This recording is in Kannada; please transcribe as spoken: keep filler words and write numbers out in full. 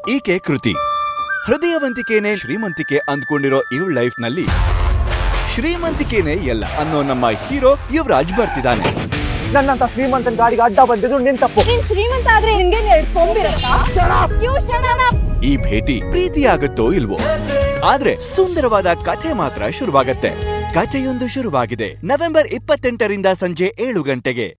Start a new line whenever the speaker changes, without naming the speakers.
ಈಕೆ ಕೃತಿ ಹೃದಯವಂತಿಕೆನೇ ಶ್ರೀಮಂತಿಕೆ ಅಂದ್ಕೊಂಡಿರೋ ಇವಳ ಲೈಫ್ ನಲ್ಲಿ ಶ್ರೀಮಂತಿಕೆನೇ ಎಲ್ಲ ಅನ್ನೋ ನಮ್ಮ ಹೀರೋ ಯುವರಾಜ್ ಬರ್ತಿದ್ದಾನೆ.
ನನ್ನಂತ ಶ್ರೀಮಂತನ ಗಾಡಿಗೆ ಅಡ್ಡ ಬಂದಿದ್ರು ನಿನ್ ತಪ್ಪು.
ನೀನ್ ಶ್ರೀಮಂತ ಆದ್ರೆ ನಿನ್ಗೆ ಎರಡು ಕೊಂಬಿರುತ್ತಾ?
ಈ ಭೇಟಿ ಪ್ರೀತಿಯಾಗುತ್ತೋ ಇಲ್ವೋ, ಆದ್ರೆ ಸುಂದರವಾದ ಕಥೆ ಮಾತ್ರ ಶುರುವಾಗತ್ತೆ. ಕಥೆಯೊಂದು ಶುರುವಾಗಿದೆ. ನವೆಂಬರ್ ಇಪ್ಪತ್ತೆಂಟರಿಂದ ಸಂಜೆ ಏಳು ಗಂಟೆಗೆ.